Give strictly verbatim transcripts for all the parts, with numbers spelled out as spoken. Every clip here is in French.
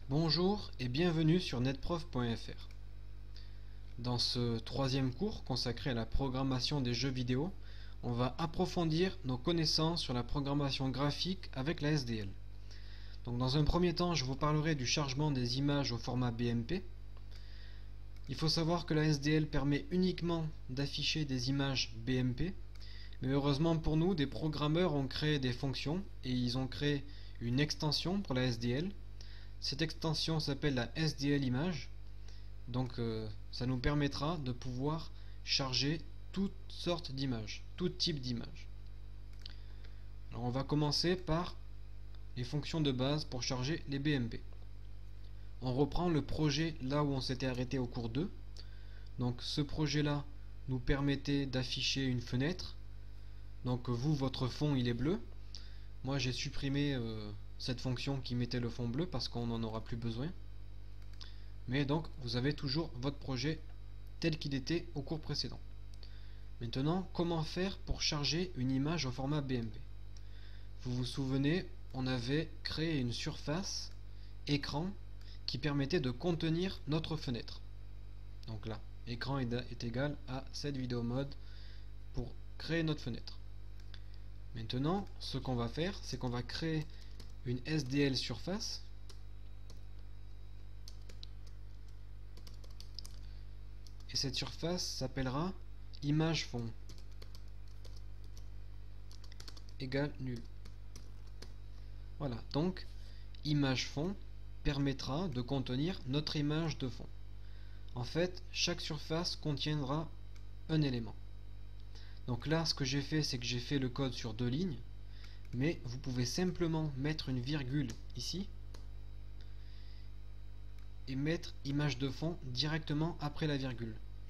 Bonjour et bienvenue sur netprof point F R. Dans ce troisième cours consacré à la programmation des jeux vidéo, on va approfondir nos connaissances sur la programmation graphique avec la S D L. Donc dans un premier temps, je vous parlerai du chargement des images au format B M P. Il faut savoir que la S D L permet uniquement d'afficher des images B M P, mais heureusement pour nous, des programmeurs ont créé des fonctions et ils ont créé une extension pour la S D L. Cette extension s'appelle la S D L image, donc euh, ça nous permettra de pouvoir charger toutes sortes d'images, tout type d'images. Alors on va commencer par les fonctions de base pour charger les B M P. On reprend le projet là où on s'était arrêté au cours deux. Donc ce projet là nous permettait d'afficher une fenêtre. Donc vous, votre fond il est bleu. Moi j'ai supprimé euh, cette fonction qui mettait le fond bleu parce qu'on n'en aura plus besoin. Mais donc vous avez toujours votre projet tel qu'il était au cours précédent. Maintenant, comment faire pour charger une image au format B M P? Vous vous souvenez, on avait créé une surface écran qui permettait de contenir notre fenêtre. Donc là, écran est, est égal à cette vidéo mode pour créer notre fenêtre. Maintenant, ce qu'on va faire, c'est qu'on va créer une S D L surface. Et cette surface s'appellera image fond égale nul. Voilà, donc image fond permettra de contenir notre image de fond. En fait, chaque surface contiendra un élément. Donc là, ce que j'ai fait, c'est que j'ai fait le code sur deux lignes, mais vous pouvez simplement mettre une virgule ici et mettre image de fond directement après la virgule.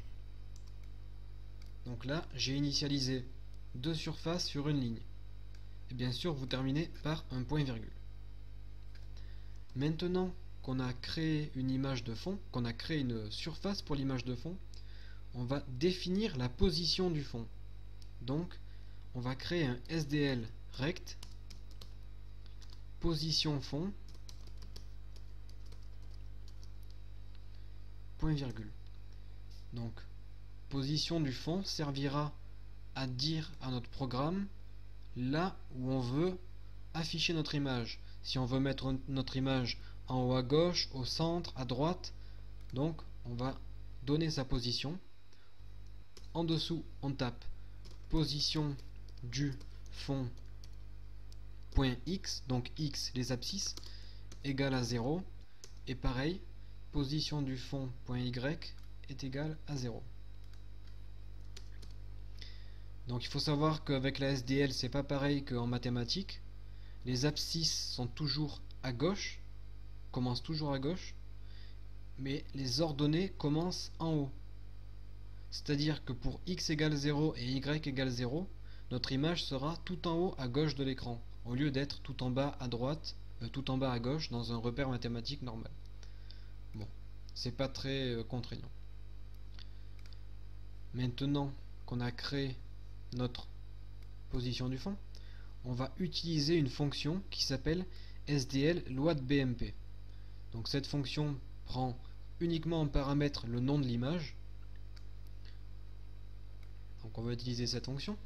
Donc là, j'ai initialisé deux surfaces sur une ligne. Et bien sûr, vous terminez par un point virgule. Maintenant qu'on a créé une image de fond, qu'on a créé une surface pour l'image de fond, on va définir la position du fond. Donc, on va créer un S D L rect position fond point virgule. Donc, position du fond servira à dire à notre programme là où on veut afficher notre image. Si on veut mettre notre image en haut à gauche, au centre, à droite, donc on va donner sa position. En dessous, on tape position du fond point x, donc x les abscisses, égale à zéro. Et pareil, position du fond point y est égale à zéro. Donc il faut savoir qu'avec la S D L, c'est pas pareil qu'en mathématiques. Les abscisses sont toujours à gauche, commencent toujours à gauche, mais les ordonnées commencent en haut. C'est-à-dire que pour x égale zéro et y égale zéro, notre image sera tout en haut à gauche de l'écran, au lieu d'être tout en bas à droite, euh, tout en bas à gauche dans un repère mathématique normal. Bon, c'est pas très euh, contraignant. Maintenant qu'on a créé notre position du fond, on va utiliser une fonction qui s'appelle S D L loi de B M P. Donc cette fonction prend uniquement en paramètre le nom de l'image. Donc on va utiliser cette fonction.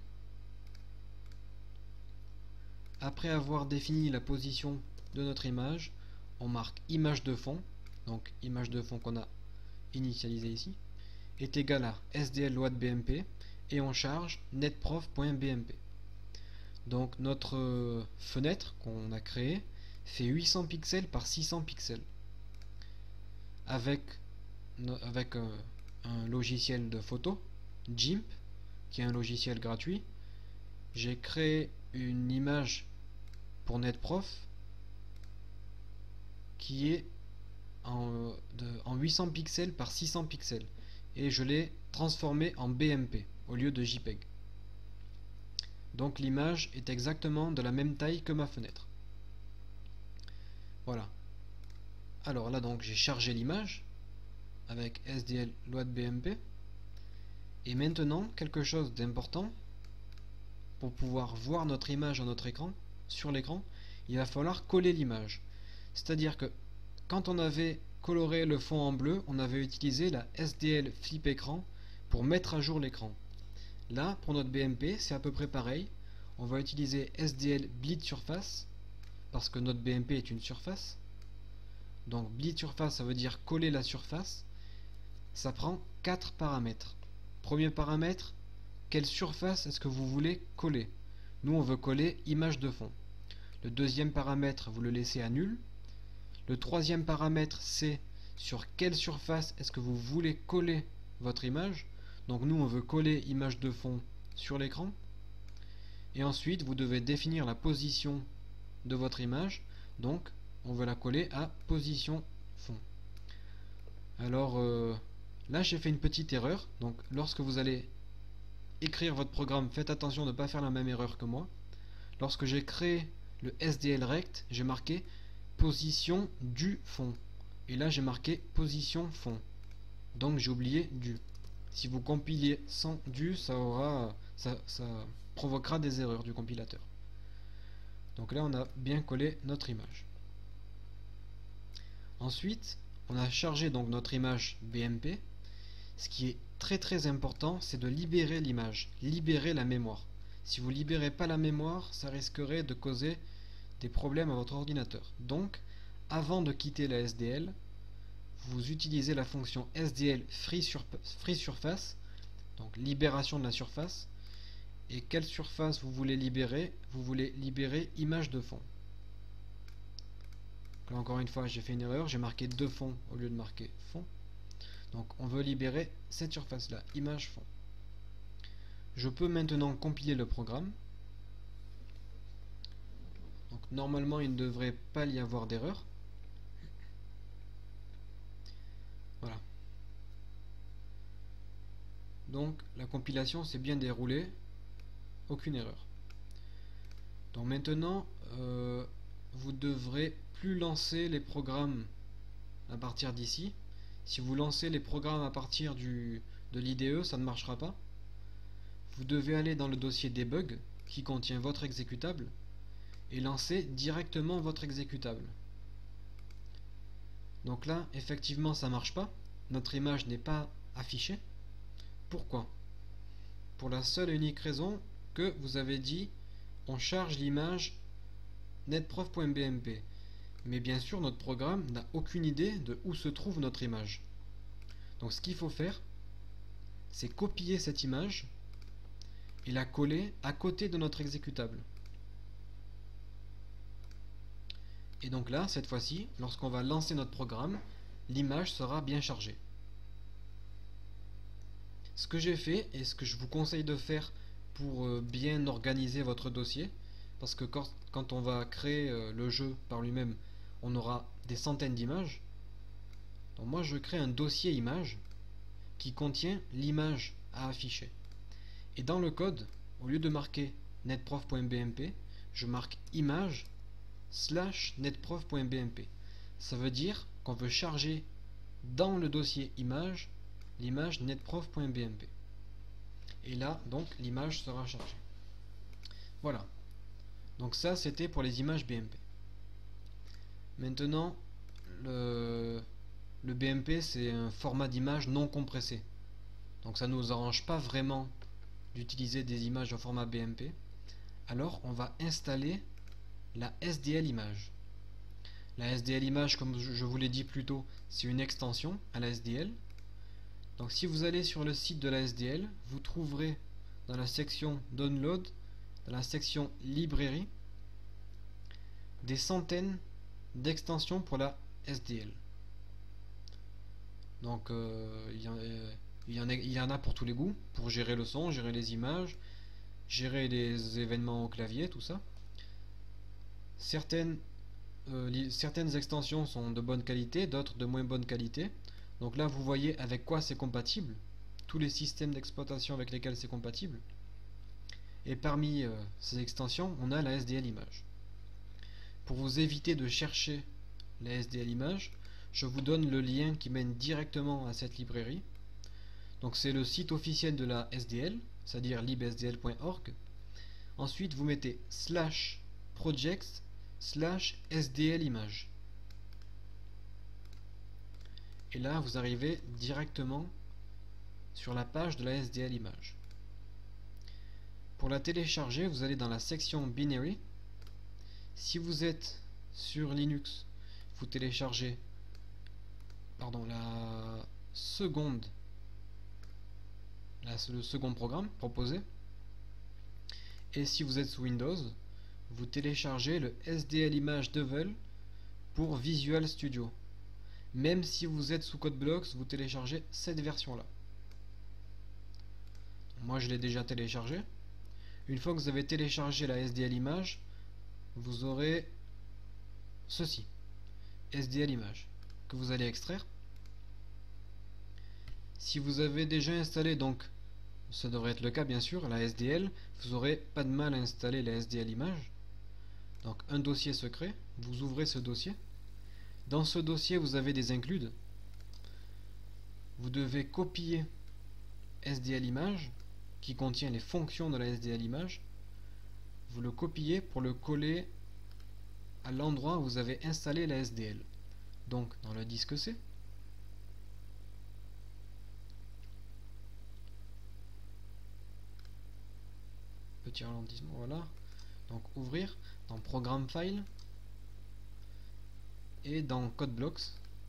Après avoir défini la position de notre image, on marque image de fond, donc image de fond qu'on a initialisée ici, est égal à S D L loi de B M P, et on charge netprof point B M P. Donc notre euh, fenêtre qu'on a créée fait huit cents pixels par six cents pixels. Avec, no, avec euh, un logiciel de photo, GIMP, qui est un logiciel gratuit, j'ai créé une image pour netprof qui est en, de, en huit cents pixels par six cents pixels. Et je l'ai transformé en B M P au lieu de JPEG. Donc l'image est exactement de la même taille que ma fenêtre. Voilà. Alors là donc j'ai chargé l'image avec S D L loi de B M P. Et maintenant quelque chose d'important pour pouvoir voir notre image à notre écran, sur l'écran, il va falloir coller l'image. C'est-à-dire que quand on avait coloré le fond en bleu, on avait utilisé la S D L Flip Écran pour mettre à jour l'écran. Là, pour notre B M P, c'est à peu près pareil. On va utiliser S D L Bleed Surface, parce que notre B M P est une surface. Donc Bleed Surface, ça veut dire coller la surface. Ça prend quatre paramètres. Premier paramètre, quelle surface est-ce que vous voulez coller? Nous, on veut coller image de fond. Le deuxième paramètre, vous le laissez à nul. Le troisième paramètre, c'est sur quelle surface est-ce que vous voulez coller votre image. Donc nous, on veut coller image de fond sur l'écran. Et ensuite, vous devez définir la position de votre image. Donc, on veut la coller à position fond. Alors, euh, là, j'ai fait une petite erreur. Donc, lorsque vous allez écrire votre programme, faites attention de ne pas faire la même erreur que moi. Lorsque j'ai créé le S D L Rect, j'ai marqué position du fond. Et là, j'ai marqué position fond. Donc, j'ai oublié du. Si vous compilez sans du, ça aura, ça, ça provoquera des erreurs du compilateur. Donc là, on a bien collé notre image. Ensuite, on a chargé donc notre image B M P. Ce qui est très très important, c'est de libérer l'image, libérer la mémoire. Si vous ne libérez pas la mémoire, ça risquerait de causer des problèmes à votre ordinateur. Donc, avant de quitter la S D L, vous utilisez la fonction S D L Free, sur, Free Surface, donc libération de la surface. Et quelle surface vous voulez libérer? Vous voulez libérer image de fond. Là, encore une fois, j'ai fait une erreur, j'ai marqué de fond au lieu de marquer fond. Donc on veut libérer cette surface là, image fond. Je peux maintenant compiler le programme. Donc normalement il ne devrait pas y avoir d'erreur. Voilà. Donc la compilation s'est bien déroulée, aucune erreur. Donc maintenant euh, vous devrez plus lancer les programmes à partir d'ici. Si vous lancez les programmes à partir du, de l'I D E, ça ne marchera pas. Vous devez aller dans le dossier debug qui contient votre exécutable et lancer directement votre exécutable. Donc là, effectivement, ça ne marche pas. Notre image n'est pas affichée. Pourquoi? Pour la seule et unique raison que vous avez dit on charge l'image netprof.bmp. Mais bien sûr, notre programme n'a aucune idée de où se trouve notre image. Donc ce qu'il faut faire, c'est copier cette image et la coller à côté de notre exécutable. Et donc là, cette fois-ci, lorsqu'on va lancer notre programme, l'image sera bien chargée. Ce que j'ai fait et ce que je vous conseille de faire pour bien organiser votre dossier, parce que quand, quand on va créer le jeu par lui-même, on aura des centaines d'images. Donc moi je crée un dossier image qui contient l'image à afficher. Et dans le code, au lieu de marquer netprof.bmp, je marque image slash netprof.bmp. Ça veut dire qu'on veut charger dans le dossier image l'image netprof.bmp. Et là, donc, l'image sera chargée. Voilà. Donc ça, c'était pour les images B M P. Maintenant, le, le B M P, c'est un format d'image non compressé. Donc ça ne nous arrange pas vraiment d'utiliser des images au format B M P. Alors, on va installer la S D L image. La S D L image, comme je vous l'ai dit plus tôt, c'est une extension à la S D L. Donc si vous allez sur le site de la S D L, vous trouverez dans la section Download, dans la section Librairie, des centaines d'extensions pour la S D L. Donc euh, il, y en, euh, il, y en a, il y en a pour tous les goûts, pour gérer le son, gérer les images, gérer les événements au clavier, tout ça. Certaines, euh, certaines extensions sont de bonne qualité, d'autres de moins bonne qualité. Donc là vous voyez avec quoi c'est compatible, tous les systèmes d'exploitation avec lesquels c'est compatible. Et parmi euh, ces extensions, on a la S D L image. Pour vous éviter de chercher la S D L image, je vous donne le lien qui mène directement à cette librairie. Donc c'est le site officiel de la S D L, c'est-à-dire libsdl point org. Ensuite vous mettez slash projects slash S D L image. Et là, vous arrivez directement sur la page de la S D L image. Pour la télécharger, vous allez dans la section Binary. Si vous êtes sur Linux, vous téléchargez pardon, la seconde, la, le second programme proposé. Et si vous êtes sous Windows, vous téléchargez le S D L Image Devil pour Visual Studio. Même si vous êtes sous CodeBlocks, vous téléchargez cette version-là. Moi, je l'ai déjà téléchargé. Une fois que vous avez téléchargé la S D L Image, vous aurez ceci, S D L Image, que vous allez extraire. Si vous avez déjà installé, donc ça devrait être le cas bien sûr, la S D L, vous n'aurez pas de mal à installer la S D L Image. Donc un dossier secret, vous ouvrez ce dossier. Dans ce dossier, vous avez des includes. Vous devez copier S D L Image qui contient les fonctions de la S D L Image. Vous le copiez pour le coller à l'endroit où vous avez installé la S D L. Donc dans le disque C. Petit ralentissement, voilà. Donc ouvrir dans Programme File et dans CodeBlocks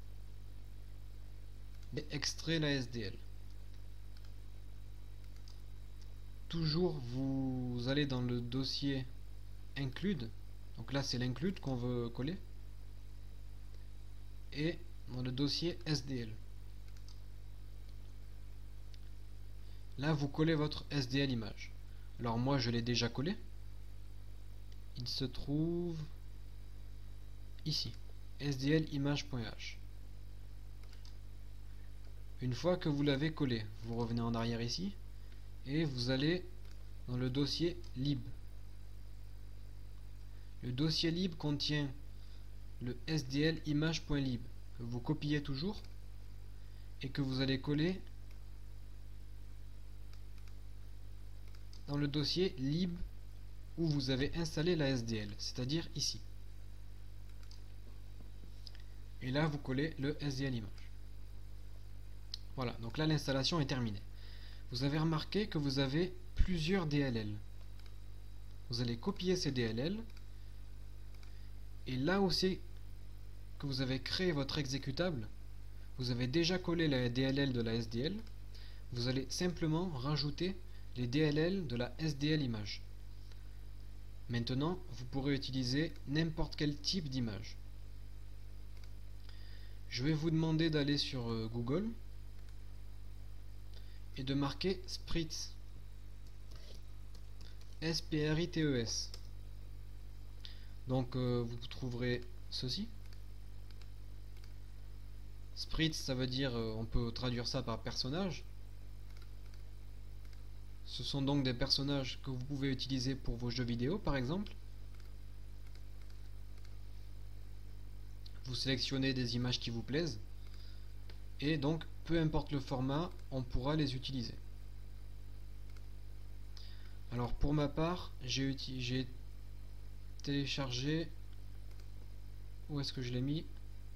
et extraire la S D L. Toujours vous allez dans le dossier include, donc là c'est l'include qu'on veut coller, et dans le dossier S D L. Là vous collez votre S D L image. Alors moi je l'ai déjà collé. Il se trouve ici, S D L image.h. Une fois que vous l'avez collé, vous revenez en arrière ici et vous allez dans le dossier lib. Le dossier lib contient le S D L image.lib que vous copiez toujours et que vous allez coller dans le dossier lib où vous avez installé la S D L, c'est-à-dire ici. Et là vous collez le S D L image. Voilà, donc là l'installation est terminée. Vous avez remarqué que vous avez plusieurs D L L. Vous allez copier ces D L L et là aussi que vous avez créé votre exécutable, vous avez déjà collé la D L L de la S D L, vous allez simplement rajouter les D L L de la S D L image. Maintenant, vous pourrez utiliser n'importe quel type d'image. Je vais vous demander d'aller sur euh, Google et de marquer Spritz. S P R I T E S. Donc euh, vous trouverez ceci. Spritz, ça veut dire, euh, on peut traduire ça par personnage. Ce sont donc des personnages que vous pouvez utiliser pour vos jeux vidéo par exemple. Vous sélectionnez des images qui vous plaisent et donc peu importe le format, on pourra les utiliser. Alors pour ma part, j'ai j'ai téléchargé, où est-ce que je l'ai mis,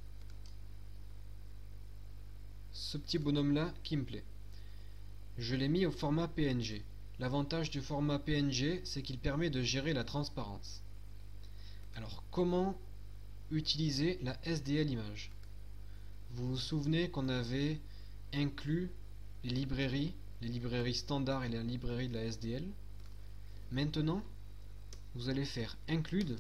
ce petit bonhomme là qui me plaît. Je l'ai mis au format P N G. L'avantage du format P N G, c'est qu'il permet de gérer la transparence. Alors comment utiliser la S D L image? Vous vous souvenez qu'on avait inclus les librairies, les librairies standards et la librairie de la S D L. Maintenant, vous allez faire include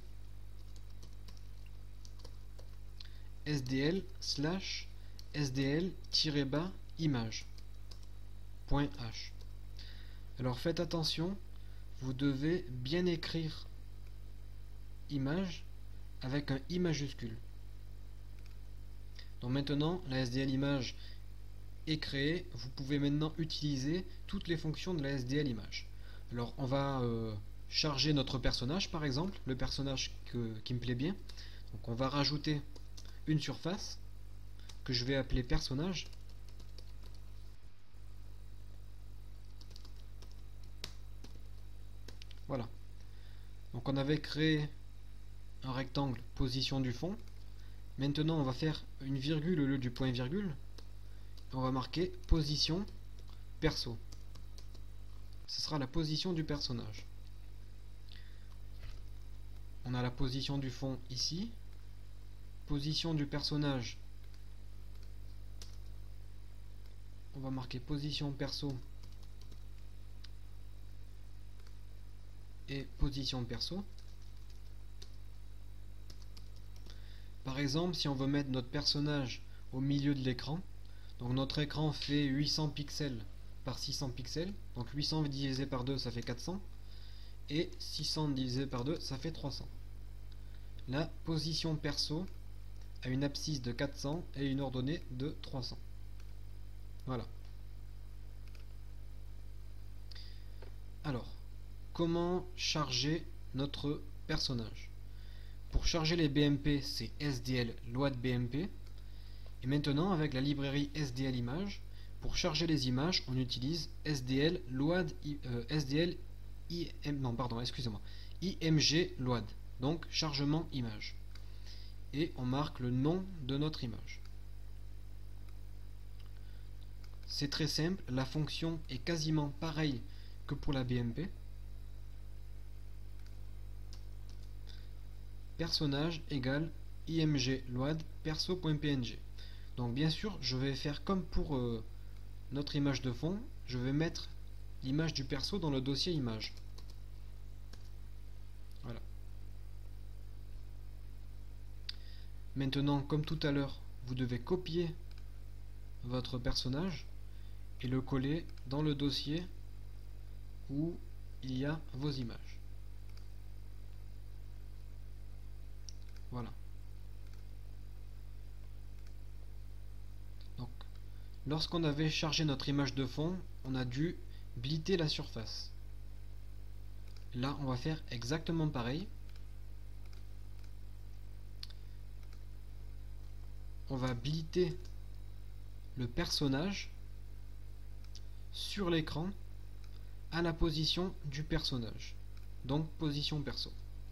S D L slash S D L-bas image. .h. Alors faites attention, vous devez bien écrire image avec un i majuscule. Donc maintenant la S D L image est créée, vous pouvez maintenant utiliser toutes les fonctions de la S D L image. Alors on va euh, charger notre personnage par exemple, le personnage que, qui me plaît bien. Donc on va rajouter une surface que je vais appeler personnage. Voilà. Donc on avait créé un rectangle position du fond. Maintenant on va faire une virgule au lieu du point virgule. on va marquer position perso. Ce sera la position du personnage. On a la position du fond ici, position du personnage. On va marquer position perso et position perso. Par exemple, si on veut mettre notre personnage au milieu de l'écran, donc notre écran fait huit cents pixels par six cents pixels, donc huit cents divisé par deux ça fait quatre cents, et six cents divisé par deux ça fait trois cents. La position perso a une abscisse de quatre cents et une ordonnée de trois cents. Voilà. Alors, comment charger notre personnage? Pour charger les B M P, c'est S D L load B M P. Et maintenant, avec la librairie S D L images, pour charger les images, on utilise S D L load euh, S D L I M, non, pardon, excusez-moi, I M G load, donc chargement image. Et on marque le nom de notre image. C'est très simple, la fonction est quasiment pareille que pour la B M P. Personnage égale img load perso.png. Donc bien sûr, je vais faire comme pour euh, notre image de fond, je vais mettre l'image du perso dans le dossier image. Voilà. Maintenant, comme tout à l'heure, vous devez copier votre personnage et le coller dans le dossier où il y a vos images. Voilà. Donc, lorsqu'on avait chargé notre image de fond, on a dû blitter la surface. Là, on va faire exactement pareil. On va blitter le personnage sur l'écran à la position du personnage, donc position perso.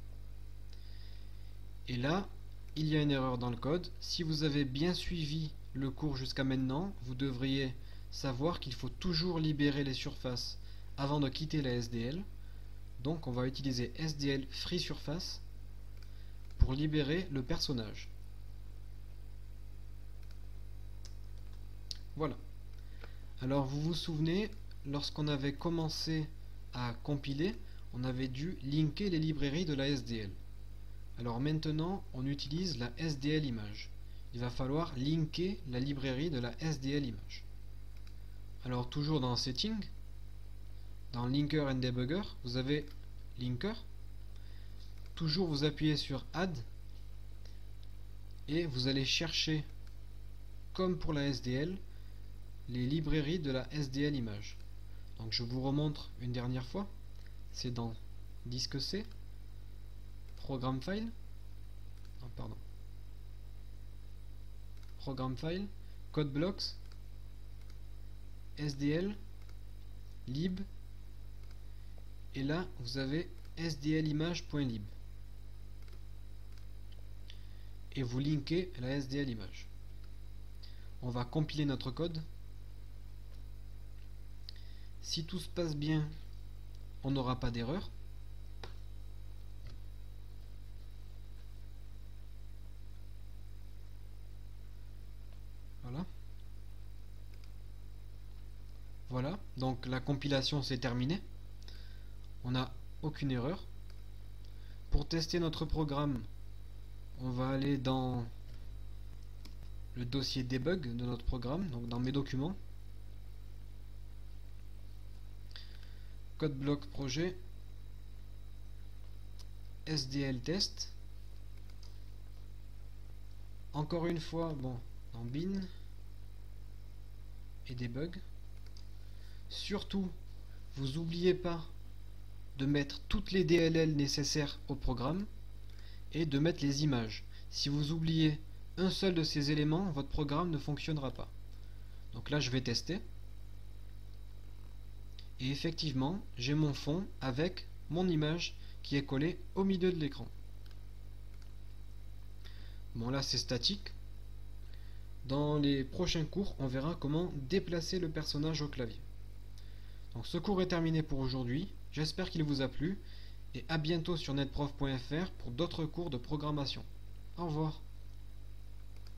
Et là, il y a une erreur dans le code. Si vous avez bien suivi le cours jusqu'à maintenant, vous devriez savoir qu'il faut toujours libérer les surfaces avant de quitter la S D L. Donc on va utiliser S D L free surface pour libérer le personnage. Voilà. Alors vous vous souvenez, lorsqu'on avait commencé à compiler, on avait dû linker les librairies de la S D L. Alors maintenant, on utilise la S D L image. Il va falloir linker la librairie de la S D L image. Alors toujours dans Setting, dans Linker and Debugger, vous avez Linker. Toujours vous appuyez sur Add et vous allez chercher, comme pour la S D L, les librairies de la S D L image. Donc je vous remontre une dernière fois. C'est dans Disque C, Programme File, non, pardon, Programme File, Code Blocks, S D L, lib, et là vous avez S D L image.lib et vous linkez la S D L image. On va compiler notre code. Si tout se passe bien, on n'aura pas d'erreur. Voilà. Voilà, donc la compilation c'est terminé. On n'a aucune erreur. Pour tester notre programme, on va aller dans le dossier debug de notre programme, donc dans mes documents. Code bloc projet, S D L test. Encore une fois, bon, dans bin et debug. Surtout, vous n'oubliez pas de mettre toutes les D L L nécessaires au programme et de mettre les images. Si vous oubliez un seul de ces éléments, votre programme ne fonctionnera pas. Donc là, je vais tester. Et effectivement, j'ai mon fond avec mon image qui est collée au milieu de l'écran. Bon, là, c'est statique. Dans les prochains cours, on verra comment déplacer le personnage au clavier. Donc ce cours est terminé pour aujourd'hui, j'espère qu'il vous a plu, et à bientôt sur netprof point F R pour d'autres cours de programmation. Au revoir.